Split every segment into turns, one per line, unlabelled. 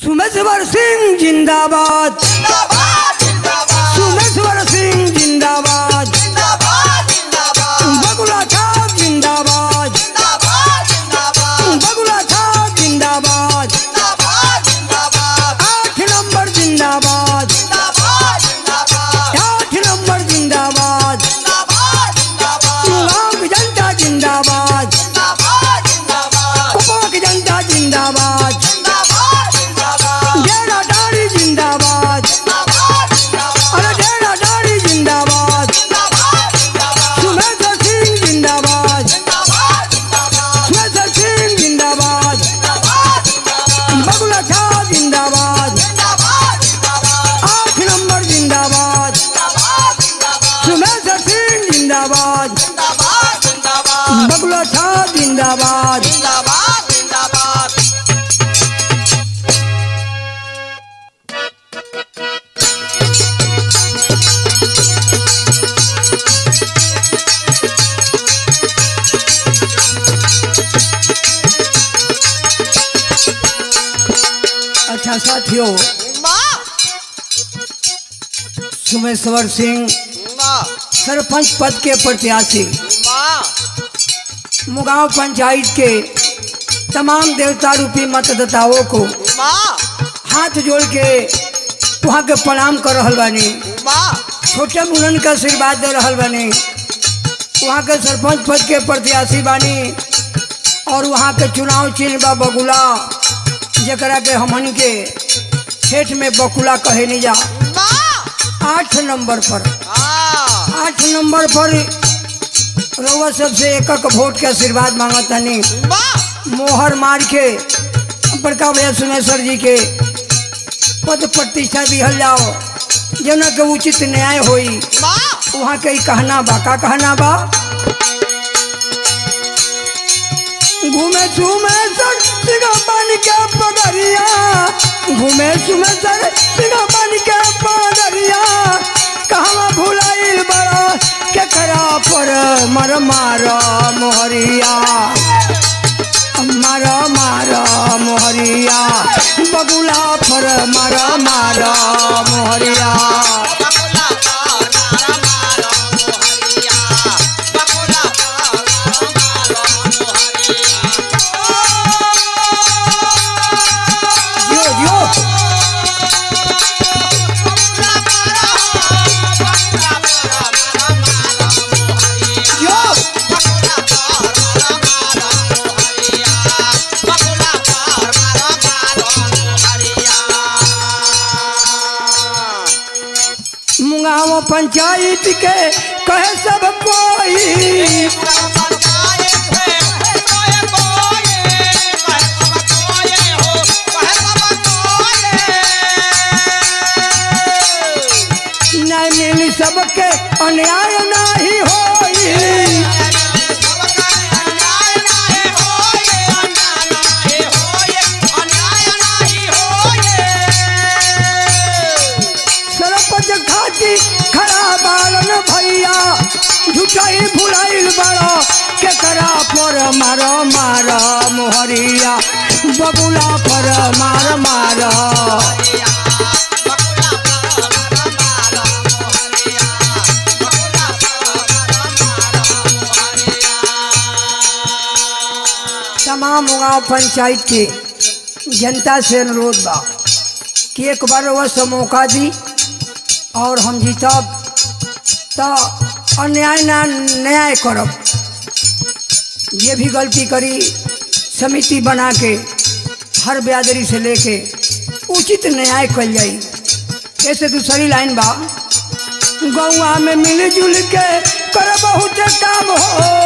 सुमेश्वर सिंह जिंदाबाद, सुमेश्वर सिंह जिंदाबाद, बगुला छाप जिंदाबाद, बगुला छाप जिंदाबाद, 8 नंबर जिंदाबाद, 8 नंबर जिंदाबाद, गाँव की जनता जिंदाबाद, कुपा की जनता जिंदाबाद, बगुला छाप जिंदाबाद। अच्छा साथियों, सुमेश्वर सिंह सरपंच पद के प्रत्याशी मुगांव पंचायत के तमाम देवता रूपी मतदाताओं को हाथ जोड़ के वहाँ के प्रणाम कर रहल बानी, छोटे मुनन का आशीर्वाद दे रहल बानी। वहाँ के सरपंच पद के प्रत्याशी बानी और वहाँ के चुनाव चिन्ह बा बगुला, जकरा के हमन के ठेठ में बकुला कहे नहीं जा। 8 नंबर पर 8 नंबर पर रउआ सबसे एक वोट के आशीर्वाद मांगता नहीं, मोहर मार के बड़का भैया सुमेश्वर जी के पद प्रतिष्ठा दिहल जाओ, जना के उचित न्याय होई। वहाँ के कहना बा, का कहना बा, घूमे सुमेश्वर सिंह बन के पगरिया, घूमे सुमेश्वर सिंह बन के पगरिया, कहवा भुलाइल बड़ा केकरा पर मर मारा मोहरिया, मर मारा मोहरिया, बगुला पर मर मारा मोहरिया। मुगांव पंचायत के कहे सब कोई, न्याय मिली सबके अन्याय नहीं होई, खड़ा बालन भैया झूठाई भुलाइल बड़ा केकरा पर मार मार मोहरिया, बगुला पर मार मार। तमाम गाँव पंचायत के जनता से अनुरोध बा कि एक बार वह मौका दी और हम जीतब तो अन्याय ना न्याय करब। ये भी गलती करी समिति बना के हर बिरादरी से लेके उचित न्याय कल जाई। ऐसे दूसरी लाइन बा, गौआ में मिलजुल के कर बहुत काम हो,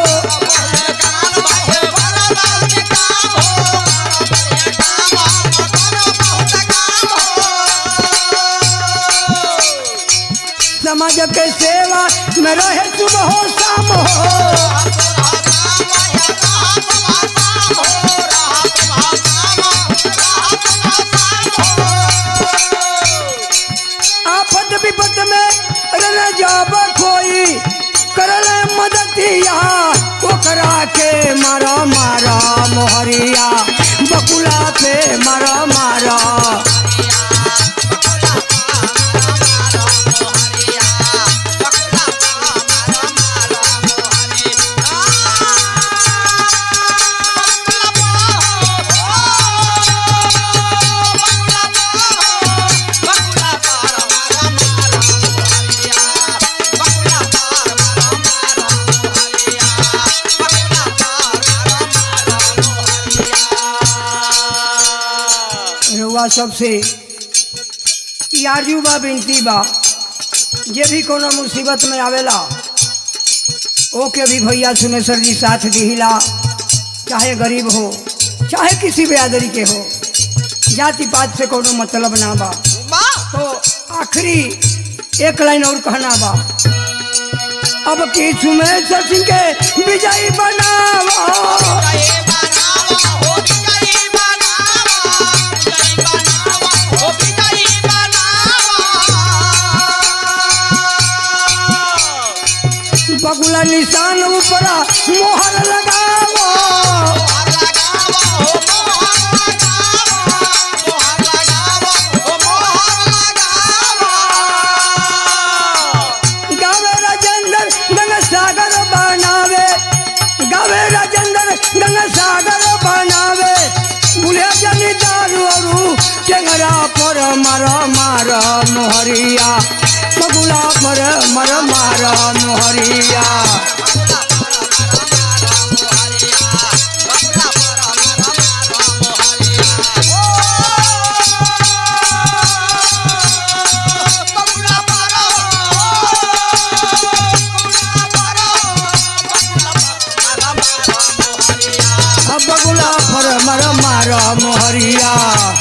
समाज के सेवा में रहे सुबह हो शाम हो, आफत विपत में रह जाब कोई करल मदतिया, ओकरा के मारा मारा मोहरिया, बकुला पे मारा मारा। रउआ सबसे यारजू बा बिनती बा, जे भी कोनो मुसीबत में आवेला ओके भी भैया सुमेश्वर जी साथ दिहिला, चाहे गरीब हो चाहे किसी बिरादरी के हो, जाति पात से कोनो मतलब ना बा। तो आखिरी एक लाइन और कहना बा, अब की सुमेश्वर सिंह के विजयी बनावा, बगुला निशान ऊपरा मोहर लगावा, गावे राजेंद्र गंगा सागर बनावे, गावे राजेंद्र गंगा सागर बनावे, बुढ़िया जनी दारू और टेंगरा पर मर मार मोहरिया, बगुला पर मर मार मोहरिया। बगुला पर मर मार मोहरिया।